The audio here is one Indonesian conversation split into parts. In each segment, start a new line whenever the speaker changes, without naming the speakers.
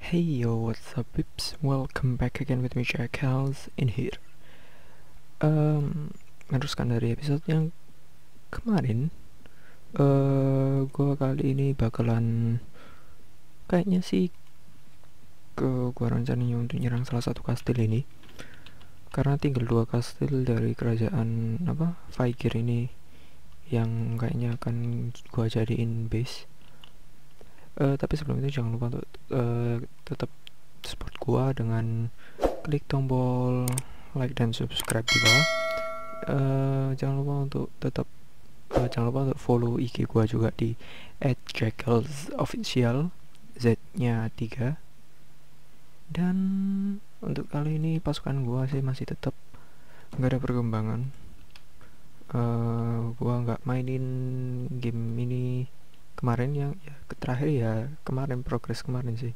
Hey yo, what's up peeps? Welcome back again with me Jackals in here. Meneruskan dari episode yang kemarin. Gua kali ini bakalan kayaknya sih gua rencananya untuk nyerang salah satu kastil ini. Karena tinggal 2 kastil dari kerajaan Faikir ini yang kayaknya akan gua jadiin base. Tapi sebelum itu jangan lupa untuk tetap support gua dengan klik tombol like dan subscribe di bawah. Jangan lupa untuk follow IG gua juga di @jackalsofficial, Z-nya 3. Dan untuk kali ini pasukan gua sih masih tetap nggak ada perkembangan. Gua nggak mainin game ini kemarin, yang terakhir ya kemarin, progres kemarin sih.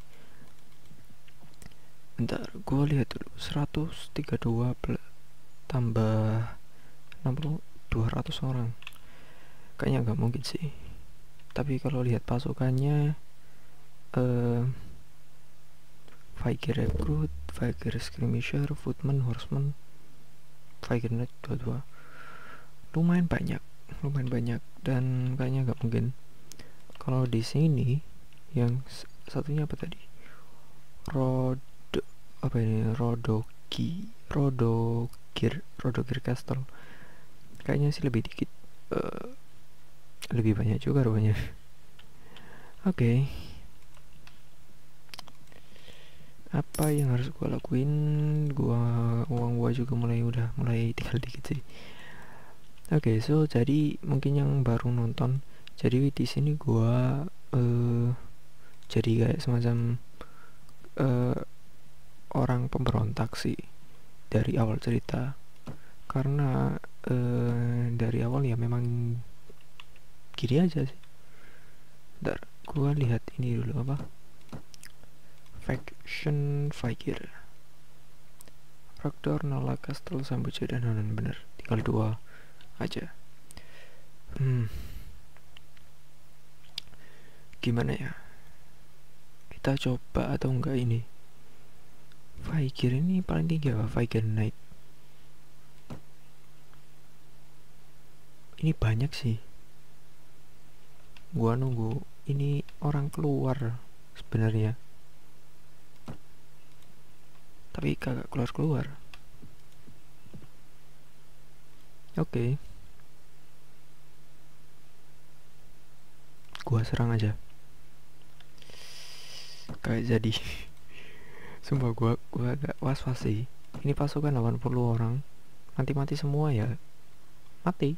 Bentar, gue lihat dulu. 132 tambah 60, 200 orang. Kayaknya nggak mungkin sih. Tapi kalau lihat pasukannya, Viking Recruit, Viking Skirmisher, Footman, Horseman, Viking Knight 22. Lumayan banyak dan kayaknya nggak mungkin. Kalau di sini yang satunya apa tadi? Rodogir Castle. Kayaknya sih lebih dikit. Lebih banyak juga rupanya. Oke. Apa yang harus gue lakuin? Uang gua juga mulai tinggal dikit sih. Oke, so jadi mungkin yang baru nonton, jadi di sini gua jadi kayak semacam orang pemberontak sih dari awal cerita. Karena dari awal ya memang gini aja sih. Bentar, gua lihat ini dulu Faction Vikir, Rakdor, Nala, Castle, Sambuca, dan Hanan. Bener, tinggal 2 aja. Gimana ya, kita coba atau enggak ini? Vikir ini paling tinggi apa? Viking Knight ini banyak sih. Gua nunggu ini orang keluar sebenarnya, tapi kagak keluar. Oke. Gua serang aja. Kayak jadi sumpah gua agak was-was sih. Ini pasukan 80 orang, nanti mati semua ya. Mati.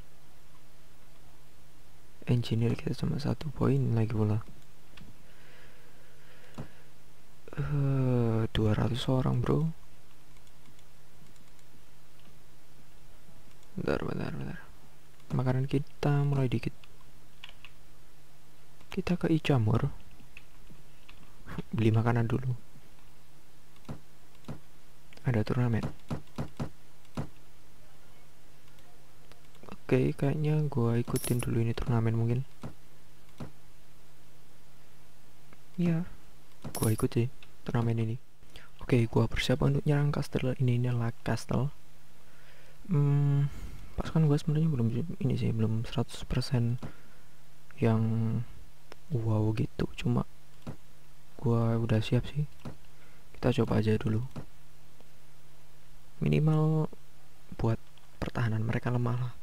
Engineer kita cuma 1 poin lagi pula. 200 orang bro. Bentar. Makanan kita mulai dikit. Kita ke Icamur beli makanan dulu. Ada turnamen. Oke, kayaknya gua ikutin dulu ini turnamen mungkin. Ya, gua ikuti turnamen ini. Oke, gua persiapan untuk nyerang kastel ini. Inilah kastel. Pasukan gua sebenarnya belum 100% yang wow gitu, cuma gua udah siap sih. Kita coba aja dulu, minimal buat pertahanan mereka lemah lah.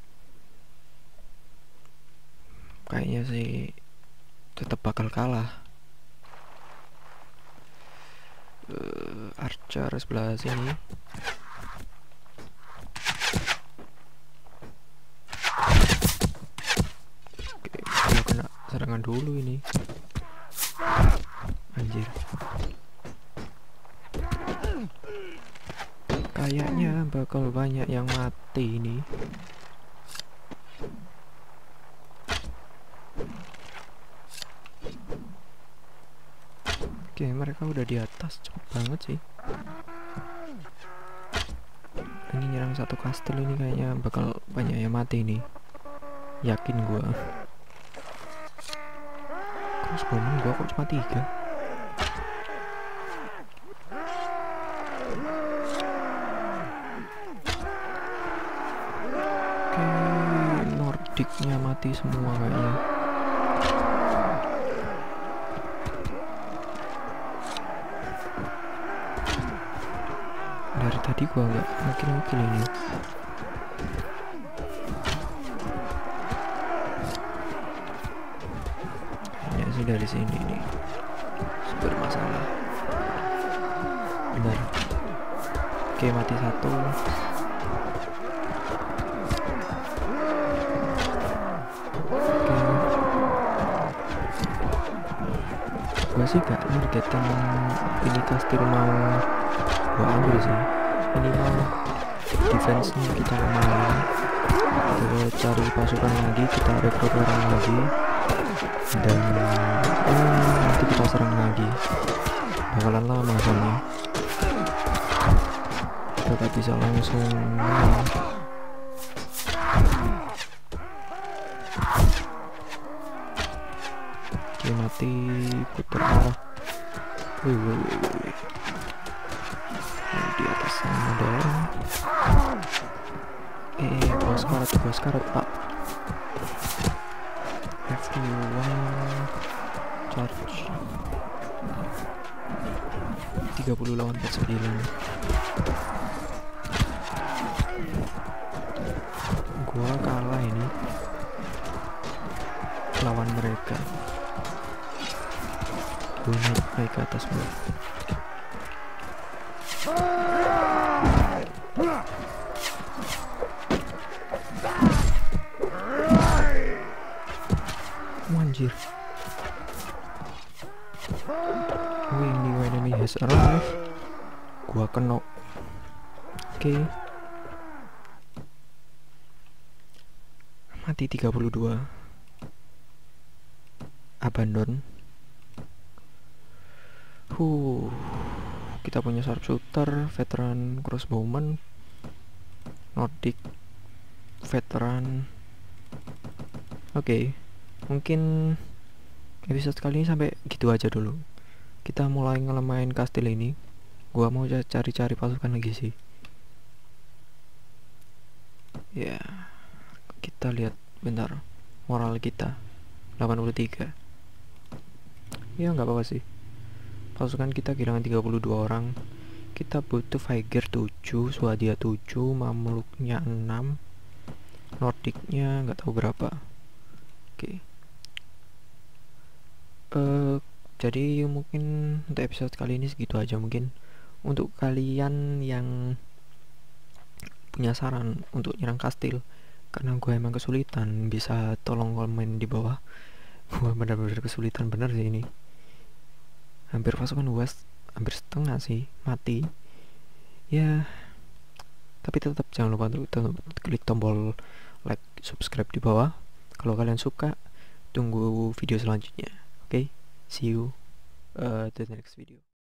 Kayaknya sih tetap bakal kalah. Archer sebelah sini. Oke, gua kena serangan dulu ini. Anjir. Kayaknya bakal banyak yang mati ini. Oke, mereka udah di atas, cepet banget sih. Ini nyerang satu kastel ini kayaknya bakal banyak yang mati nih. Yakin gua. Crossbowman gua kok cuma 3. Nordicnya mati semua kayaknya. Dari tadi gua nggak mungkin ini. Kayaknya sih dari sini nih sumber masalah. Benar. Oke, mati satu. Gue sih gak nargetin ini kastil mau gue ambil sih, minimal defense-nya kita lemah. Kita cari pasukan lagi, kita rekrut orang lagi, dan nanti kita serang lagi. Bakalan lama soalnya, kita gak bisa langsung menang. Oke, mati, putar arah. Wih. Di atas sana ada orang. Bos karat pak. Everyone charge. 30 lawan 49. Gua kalah ini lawan mereka. Gue naik ke atas gua. Anjir. Wing new enemy has arrived. Gua kena. Oke. Mati 32. Abandon. Kita punya sharpshooter, veteran crossbowman, Nordic veteran. Oke. Mungkin episode kali ini sampai gitu aja dulu. Kita mulai ngelemahin kastil ini. Gua mau cari-cari pasukan lagi sih. Ya, kita lihat bentar. Moral kita 83. Ya nggak apa-apa sih. Pasukan kita kehilangan 32 orang. Kita butuh Viger 7, Swadia 7, Mamluknya 6, Nordicnya nggak tahu berapa. Oke. Jadi mungkin untuk episode kali ini segitu aja. Mungkin untuk kalian yang punya saran untuk nyerang kastil, karena gue emang kesulitan, bisa tolong komen di bawah. Gue benar-benar kesulitan bener sih ini. Hampir pasukan gue hampir setengah sih mati. Ya, tapi tetap jangan lupa untuk klik tombol like, subscribe di bawah. Kalau kalian suka, tunggu video selanjutnya. Okay, see you to the next video.